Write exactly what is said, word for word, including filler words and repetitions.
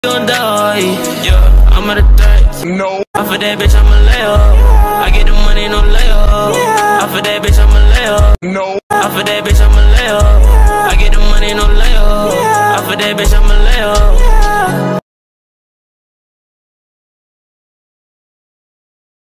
gon' die. Yeah, I'm at a threat. No. Off of that bitch, I'ma lay up. I get the money, no layup. Off of that bitch, I'ma lay up. No. Off of that bitch, I'ma lay up. I get the money, no layup. Off of that bitch, I'ma lay up.